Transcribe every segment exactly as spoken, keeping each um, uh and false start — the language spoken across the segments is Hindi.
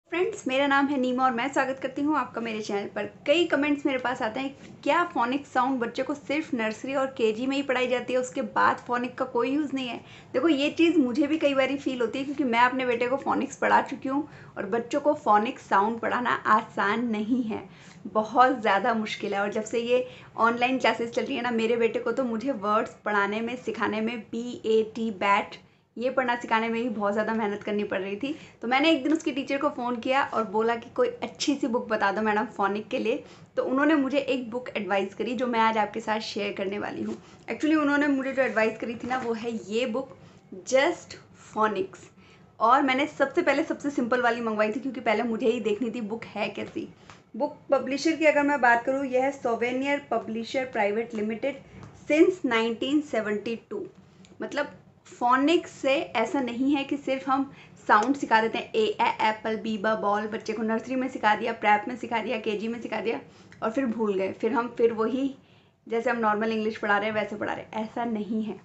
फ्रेंड्स, मेरा नाम है नीमा और मैं स्वागत करती हूँ आपका मेरे चैनल पर। कई कमेंट्स मेरे पास आते हैं, क्या फोनिक साउंड बच्चे को सिर्फ नर्सरी और केजी में ही पढ़ाई जाती है, उसके बाद फोनिक का कोई यूज़ नहीं है। देखो, ये चीज़ मुझे भी कई बार फील होती है क्योंकि मैं अपने बेटे को फोनिक्स पढ़ा चुकी हूँ और बच्चों को फोनिक साउंड पढ़ाना आसान नहीं है, बहुत ज़्यादा मुश्किल है। और जब से ये ऑनलाइन क्लासेस चल रही है ना, मेरे बेटे को तो मुझे वर्ड्स पढ़ाने में, सिखाने में, बी ए टी बैट ये पढ़ना सिखाने में ही बहुत ज़्यादा मेहनत करनी पड़ रही थी। तो मैंने एक दिन उसकी टीचर को फ़ोन किया और बोला कि कोई अच्छी सी बुक बता दो मैडम फोनिक के लिए। तो उन्होंने मुझे एक बुक एडवाइस करी जो मैं आज आपके साथ शेयर करने वाली हूँ। एक्चुअली उन्होंने मुझे जो एडवाइस करी थी ना, वो है ये बुक, जस्ट फोनिक्स। और मैंने सबसे पहले सबसे सिंपल वाली मंगवाई थी क्योंकि पहले मुझे ही देखनी थी बुक है कैसी। बुक पब्लिशर की अगर मैं बात करूँ, यह है souvenir publisher private limited since nineteen seventy two. मतलब फोनिक्स से ऐसा नहीं है कि सिर्फ हम साउंड सिखा देते हैं, ए ए एप्पल, बीबा बॉल, बच्चे को नर्सरी में सिखा दिया, प्रैप में सिखा दिया, केजी में सिखा दिया और फिर भूल गए, फिर हम फिर वही जैसे हम नॉर्मल इंग्लिश पढ़ा रहे हैं वैसे पढ़ा रहे हैं। ऐसा नहीं है।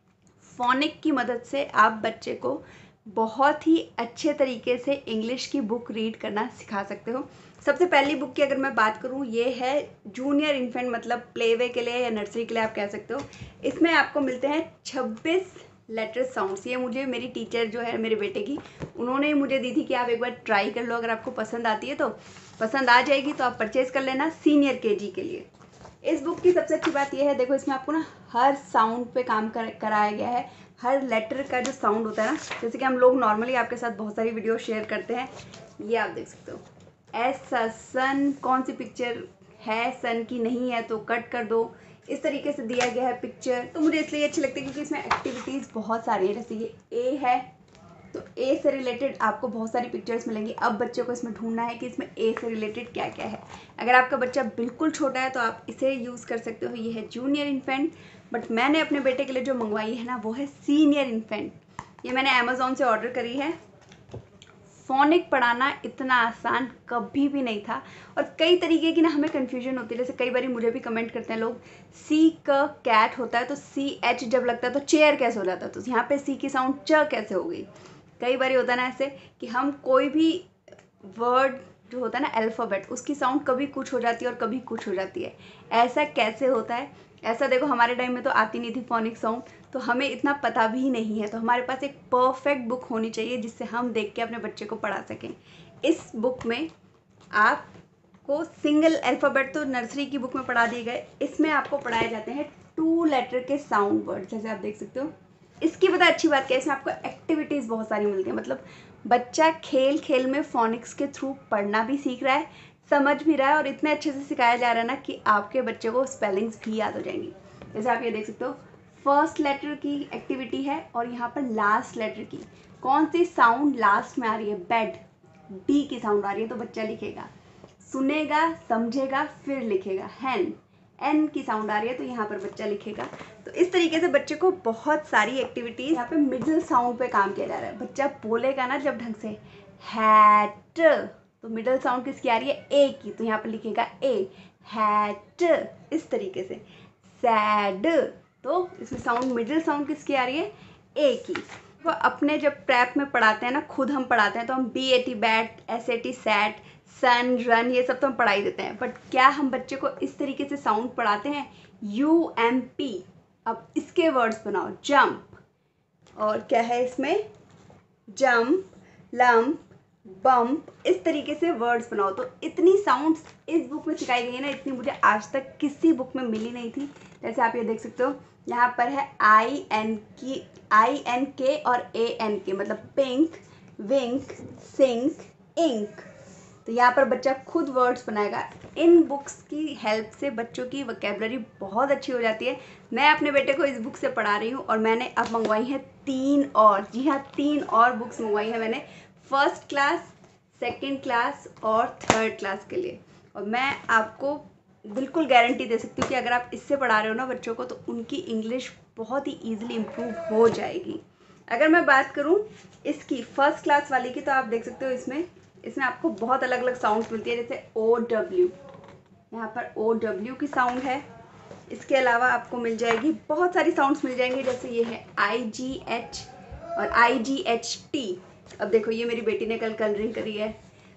फोनिक की मदद से आप बच्चे को बहुत ही अच्छे तरीके से इंग्लिश की बुक रीड करना सिखा सकते हो। सबसे पहली बुक की अगर मैं बात करूँ, ये है जूनियर इन्फेंट, मतलब प्लेवे के लिए या नर्सरी के लिए आप कह सकते हो। इसमें आपको मिलते हैं छब्बीस लेटर साउंड्स। ये मुझे मेरी टीचर जो है मेरे बेटे की, उन्होंने मुझे दी थी कि आप एक बार ट्राई कर लो, अगर आपको पसंद आती है तो पसंद आ जाएगी तो आप परचेज़ कर लेना सीनियर केजी के लिए। इस बुक की सबसे अच्छी बात यह है, देखो इसमें आपको ना हर साउंड पे काम कर कराया गया है। हर लेटर का जो साउंड होता है ना, जैसे कि हम लोग नॉर्मली आपके साथ बहुत सारी वीडियो शेयर करते हैं, ये आप देख सकते हो। ऐसा सन, कौन सी पिक्चर है सन की, नहीं है तो कट कर दो, इस तरीके से दिया गया है पिक्चर। तो मुझे इसलिए अच्छी लगती है क्योंकि इसमें एक्टिविटीज़ बहुत सारी है। जैसे ये ए है तो ए से रिलेटेड आपको बहुत सारी पिक्चर्स मिलेंगी। अब बच्चे को इसमें ढूंढना है कि इसमें ए से रिलेटेड क्या क्या है। अगर आपका बच्चा बिल्कुल छोटा है तो आप इसे यूज़ कर सकते हो। ये है जूनियर इन्फेंट, बट मैंने अपने बेटे के लिए जो मंगवाई है ना, वो है सीनियर इन्फेंट। ये मैंने अमेज़ॉन से ऑर्डर करी है। फोनिक पढ़ाना इतना आसान कभी भी नहीं था और कई तरीके की ना हमें कन्फ्यूजन होती है। जैसे कई बार मुझे भी कमेंट करते हैं लोग, सी का कैट होता है तो सी एच जब लगता है तो चेयर कैसे हो जाता है, तो यहाँ पे सी की साउंड च कैसे हो गई। कई बार होता है ना ऐसे कि हम कोई भी वर्ड जो होता है ना अल्फ़ाबेट, उसकी साउंड कभी कुछ हो जाती है और कभी कुछ हो जाती है। ऐसा कैसे होता है? ऐसा देखो, हमारे टाइम में तो आती नहीं थी फोनिक साउंड, तो हमें इतना पता भी नहीं है। तो हमारे पास एक परफेक्ट बुक होनी चाहिए जिससे हम देख के अपने बच्चे को पढ़ा सकें। इस बुक में आपको सिंगल अल्फ़ाबेट तो नर्सरी की बुक में पढ़ा दिए गए, इसमें आपको पढ़ाए जाते हैं टू लेटर के साउंड वर्ड, जैसे आप देख सकते हो। इसकी पता अच्छी बात क्या है, इसमें आपको एक्टिविटीज़ बहुत सारी मिलती हैं। मतलब बच्चा खेल खेल में फोनिक्स के थ्रू पढ़ना भी सीख रहा है, समझ भी रहा है और इतने अच्छे से सिखाया जा रहा है ना कि आपके बच्चे को स्पेलिंग्स भी याद हो जाएंगी। जैसे आप ये देख सकते हो, फर्स्ट लेटर की एक्टिविटी है और यहाँ पर लास्ट लेटर की, कौन सी साउंड लास्ट में आ रही है। बेड, डी की साउंड आ रही है तो बच्चा लिखेगा, सुनेगा, समझेगा, फिर लिखेगा। हैन, एन की साउंड आ रही है तो यहाँ पर बच्चा लिखेगा। तो इस तरीके से बच्चे को बहुत सारी एक्टिविटीज़, यहाँ पे मिडिल साउंड पे काम किया जा रहा है। बच्चा बोलेगा ना जब ढंग से, हैट, तो मिडिल साउंड किसकी आ रही है, ए की, तो यहाँ पर लिखेगा ए, हैट। इस तरीके से सैड, तो इसमें साउंड, मिडिल साउंड किसकी आ रही है, ए की। वो अपने जब प्रैप में पढ़ाते हैं ना, खुद हम पढ़ाते हैं तो हम B A T bat, S A T sat, sun, run, ये सब तो हम पढ़ा ही देते हैं, बट क्या हम बच्चे को इस तरीके से साउंड पढ़ाते हैं, यू एम पी। अब इसके वर्ड्स बनाओ, जंप, और क्या है इसमें, जंप, लंप, बम्प, इस तरीके से वर्ड्स बनाओ। तो इतनी साउंड्स इस बुक में सिखाई गई है ना, इतनी मुझे आज तक किसी बुक में मिली नहीं थी। जैसे आप ये देख सकते हो, यहाँ पर है आई एन की, आई एन के और ए एन के, मतलब पिंक, विंक, सिंक, इंक। तो यहाँ पर बच्चा खुद वर्ड्स बनाएगा। इन बुक्स की हेल्प से बच्चों की वोकैबुलरी बहुत अच्छी हो जाती है। मैं अपने बेटे को इस बुक से पढ़ा रही हूँ और मैंने अब मंगवाई है तीन और, जी हाँ, तीन और बुक्स मंगवाई हैं मैंने, फर्स्ट क्लास, सेकंड क्लास और थर्ड क्लास के लिए। और मैं आपको बिल्कुल गारंटी दे सकती हूँ कि अगर आप इससे पढ़ा रहे हो ना बच्चों को, तो उनकी इंग्लिश बहुत ही ईजिली इम्प्रूव हो जाएगी। अगर मैं बात करूँ इसकी फर्स्ट क्लास वाली की, तो आप देख सकते हो इसमें इसमें आपको बहुत अलग अलग साउंड्स मिलती है। जैसे ओ डब्ल्यू, यहाँ पर ओ डब्ल्यू की साउंड है। इसके अलावा आपको मिल जाएगी बहुत सारी साउंड्स मिल जाएंगी। जैसे ये है आई जी एच और आई जी एच टी। अब देखो, ये मेरी बेटी ने कल कलरिंग करी है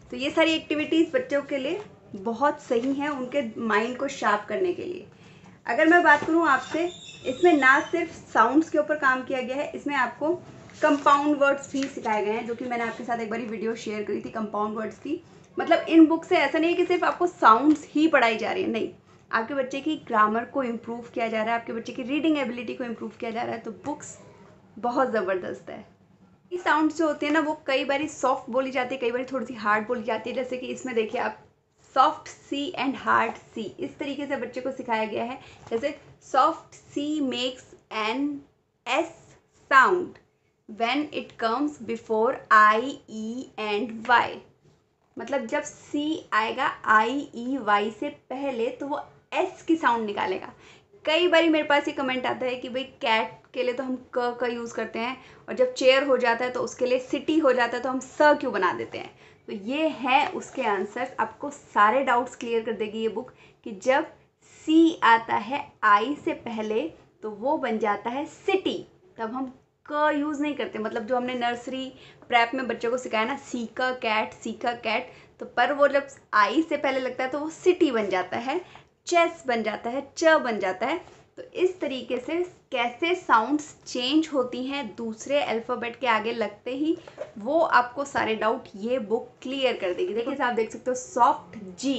तो ये सारी एक्टिविटीज़ बच्चों के लिए बहुत सही हैं उनके माइंड को शार्प करने के लिए। अगर मैं बात करूँ आपसे, इसमें ना सिर्फ साउंड्स के ऊपर काम किया गया है, इसमें आपको कंपाउंड वर्ड्स भी सिखाए गए हैं, जो कि मैंने आपके साथ एक बारी वीडियो शेयर करी थी कंपाउंड वर्ड्स की। मतलब इन बुक से ऐसा नहीं है कि सिर्फ आपको साउंड्स ही पढ़ाई जा रही है, नहीं, आपके बच्चे की ग्रामर को इम्प्रूव किया जा रहा है, आपके बच्चे की रीडिंग एबिलिटी को इम्प्रूव किया जा रहा है। तो बुक्स बहुत ज़बरदस्त है। ये साउंड्स जो होते हैं ना, वो कई बार सॉफ्ट बोली जाती है, कई बार थोड़ी सी हार्ड बोली जाती है। जैसे कि इसमें देखिए आप, soft C and hard C, इस तरीके से बच्चे को सिखाया गया है। जैसे soft C makes an S sound when it comes before I E and Y. मतलब जब सी आएगा आई ई वाई से पहले तो वो एस की साउंड निकालेगा। कई बार मेरे पास ये कमेंट आता है कि भाई कैट के लिए तो हम क का यूज़ करते हैं, और जब चेयर हो जाता है तो उसके लिए सिटी हो जाता है तो हम स क्यों बना देते हैं। तो ये है उसके आंसर्स। आपको सारे डाउट्स क्लियर कर देगी ये बुक कि जब सी आता है आई से पहले तो वो बन जाता है सिटी, तब हम क यूज़ नहीं करते। मतलब जो हमने नर्सरी प्रेप में बच्चों को सिखाया ना, सी का कैट, सी का कैट, तो पर वो जब आई से पहले लगता है तो वो सिटी बन जाता है, चेस बन जाता है, च बन जाता है। तो इस तरीके से कैसे साउंड्स चेंज होती हैं दूसरे अल्फ़ाबेट के आगे लगते ही, वो आपको सारे डाउट ये बुक क्लियर कर देगी। देखिए आप देख सकते हो, soft G,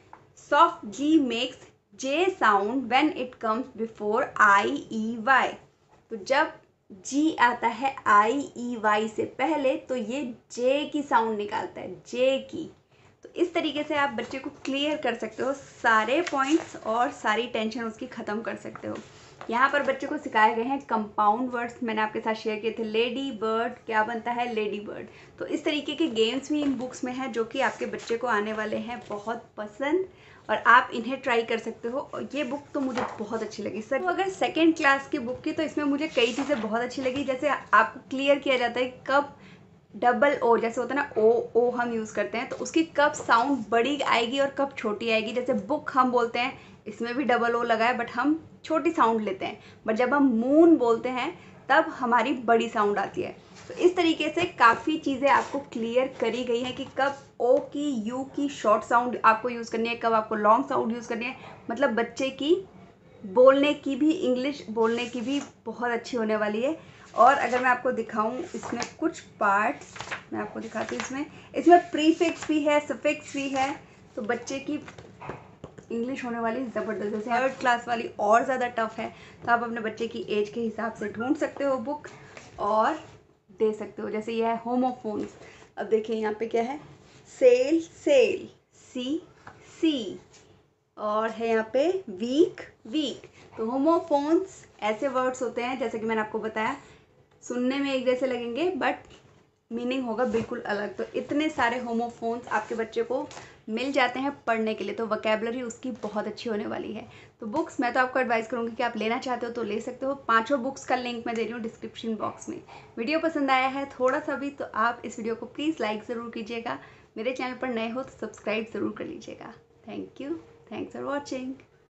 soft G makes J sound when it comes before I E Y. तो जब जी आता है आई ई वाई से पहले तो ये जे की साउंड निकालता है, जे की। तो इस तरीके से आप बच्चे को क्लियर कर सकते हो सारे पॉइंट्स और सारी टेंशन उसकी ख़त्म कर सकते हो। यहाँ पर बच्चे को सिखाए गए हैं कंपाउंड वर्ड्स, मैंने आपके साथ शेयर किए थे। लेडी बर्ड क्या बनता है, लेडी बर्ड। तो इस तरीके के गेम्स भी इन बुक्स में हैं जो कि आपके बच्चे को आने वाले हैं बहुत पसंद, और आप इन्हें ट्राई कर सकते हो। और ये बुक तो मुझे बहुत अच्छी लगी सर। तो अगर सेकेंड क्लास की बुक की, तो इसमें मुझे कई चीज़ें बहुत अच्छी लगी। जैसे आपको क्लियर किया जाता है कब डबल ओ, जैसे होता है ना ओ ओ हम यूज़ करते हैं, तो उसकी कब साउंड बड़ी आएगी और कब छोटी आएगी। जैसे बुक हम बोलते हैं, इसमें भी डबल ओ लगा है बट हम छोटी साउंड लेते हैं, बट जब हम मून बोलते हैं तब हमारी बड़ी साउंड आती है। तो इस तरीके से काफ़ी चीज़ें आपको क्लियर करी गई हैं कि कब ओ की, यू की शॉर्ट साउंड आपको यूज़ करनी है, कब आपको लॉन्ग साउंड यूज़ करनी है। मतलब बच्चे की बोलने की भी, इंग्लिश बोलने की भी बहुत अच्छी होने वाली है। और अगर मैं आपको दिखाऊं इसमें कुछ पार्ट्स, मैं आपको दिखाती हूँ। इसमें इसमें प्रीफिक्स भी है, सफिक्स भी है, तो बच्चे की इंग्लिश होने वाली ज़बरदस्त। जैसे थर्ड क्लास वाली और ज़्यादा टफ है, तो आप अपने बच्चे की एज के हिसाब से ढूंढ सकते हो बुक और दे सकते हो। जैसे ये है होमोफोन्स। अब देखिए यहाँ पे क्या है, सेल, सेल, सी, सी, और है यहाँ पे वीक, वीक। तो होमोफोन्स ऐसे वर्ड्स होते हैं, जैसे कि मैंने आपको बताया, सुनने में एक जैसे लगेंगे बट मीनिंग होगा बिल्कुल अलग। तो इतने सारे होमोफोन्स आपके बच्चे को मिल जाते हैं पढ़ने के लिए, तो वोकैबुलरी उसकी बहुत अच्छी होने वाली है। तो बुक्स मैं तो आपको एडवाइस करूँगी कि आप लेना चाहते हो तो ले सकते हो। पांचों बुक्स का लिंक मैं दे रही हूँ डिस्क्रिप्शन बॉक्स में। वीडियो पसंद आया है थोड़ा सा भी, तो आप इस वीडियो को प्लीज़ लाइक ज़रूर कीजिएगा। मेरे चैनल पर नए हो तो सब्सक्राइब ज़रूर कर लीजिएगा। Thank you, thanks for watching.